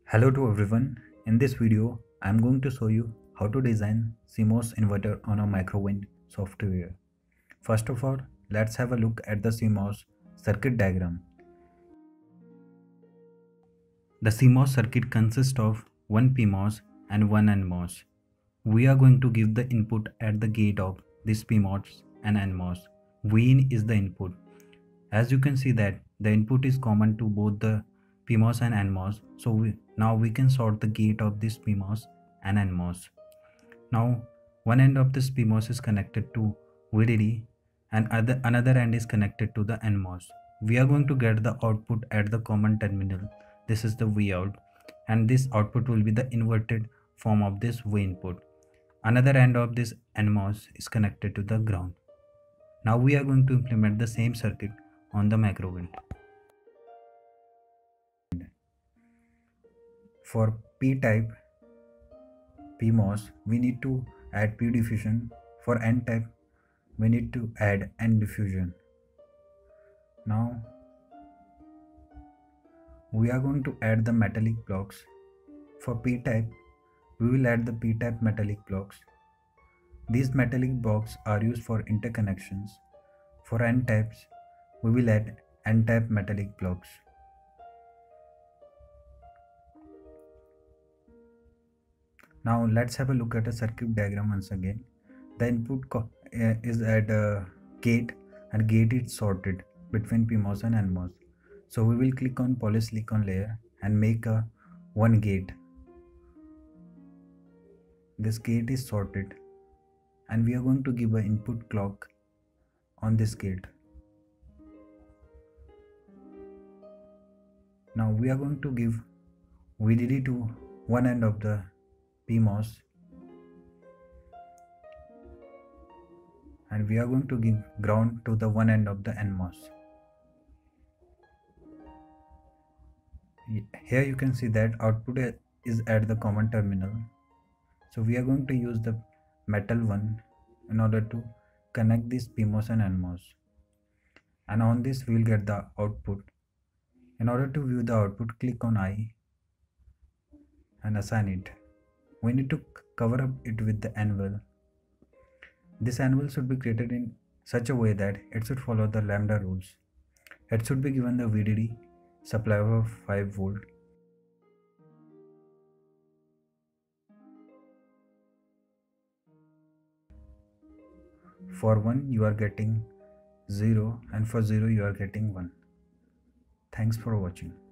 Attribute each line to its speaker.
Speaker 1: Hello to everyone. In this video, I am going to show you how to design Cmos inverter on a Microwind software. First of all, let's have a look at the Cmos circuit diagram. The Cmos circuit consists of one pmos and one nmos. We are going to give the input at the gate of this pmos and nmos. Vin is the input. As you can see that the input is common to both the pmos and nmos, so now we can sort the gate of this pmos and nmos. Now one end of this pmos is connected to vdd and another end is connected to the nmos. We are going to get the output at the common terminal. This is the vout, and this output will be the inverted form of this v input. Another end of this nmos is connected to the ground. Now we are going to implement the same circuit on the Microwind. For p-type pmos, we need to add p diffusion. For n-type, we need to add n diffusion. Now we are going to add the metallic blocks. For p-type, we will add the p-type metallic blocks. These metallic blocks are used for interconnections. For n-types, we will add n-type metallic blocks. Now let's have a look at a circuit diagram once again. The input is at a gate, and gate is sorted between PMOS and NMOS. So we will click on polysilicon layer and make a one gate. This gate is sorted, and we are going to give an input clock on this gate. Now we are going to give VDD to one end of the PMOS, and we are going to give ground to the one end of the NMOS. Here you can see that output is at the common terminal. So we are going to use the metal one in order to connect this PMOS and NMOS. And on this we will get the output. In order to view the output, click on I and assign it. We need to cover up it with the anvil. This anvil should be created in such a way that it should follow the lambda rules. It should be given the VDD supply of 5 volt. For 1 you are getting 0, and for 0 you are getting 1. Thanks for watching.